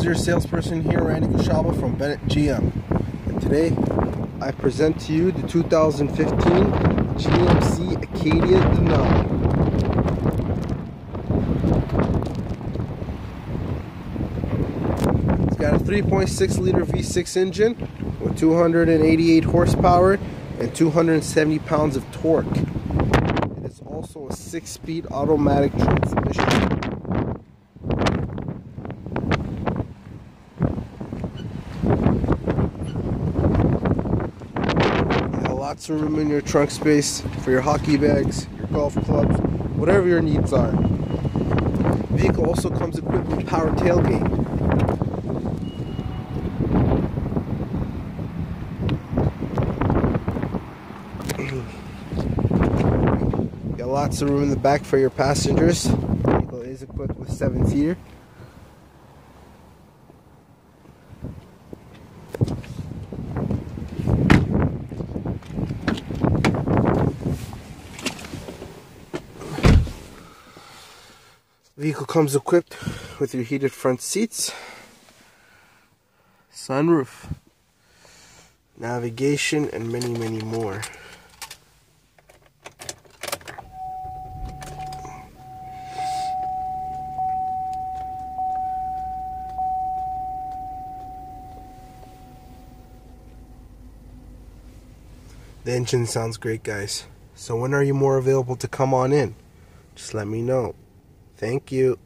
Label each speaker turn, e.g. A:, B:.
A: is your salesperson here, Rany Khushaba from Bennett GM. And today I present to you the 2015 GMC Acadia Denali. It's got a 3.6 liter V6 engine with 288 horsepower and 270 pounds of torque. It is also a 6-speed automatic transmission. Lots of room in your trunk space for your hockey bags, your golf clubs, whatever your needs are. The vehicle also comes equipped with power tailgate. Got lots of room in the back for your passengers. The vehicle is equipped with 7-seater. Vehicle comes equipped with your heated front seats, sunroof, navigation, and many more. The engine sounds great, guys. So when are you more available to come on in? Just let me know. Thank you.